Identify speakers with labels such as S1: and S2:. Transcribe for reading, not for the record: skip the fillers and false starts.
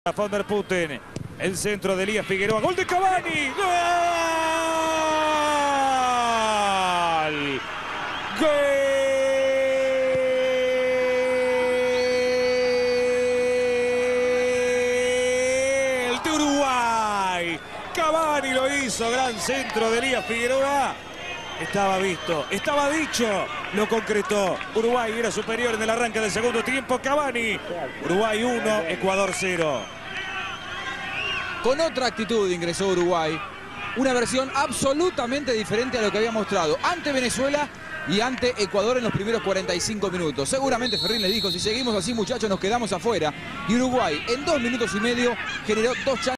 S1: Van der Putten, el centro de Elías Figueroa, gol de Cavani, ¡gol! ¡Gol de Uruguay! Cavani lo hizo, gran centro de Elías Figueroa. Estaba visto, estaba dicho, lo concretó. Uruguay era superior en el arranque del segundo tiempo. Cavani, Uruguay 1, Ecuador 0.
S2: Con otra actitud ingresó Uruguay. Una versión absolutamente diferente a lo que había mostrado ante Venezuela y ante Ecuador en los primeros 45 minutos. Seguramente Ferrín les dijo, si seguimos así muchachos nos quedamos afuera. Y Uruguay en 2 minutos y medio generó 2 chances.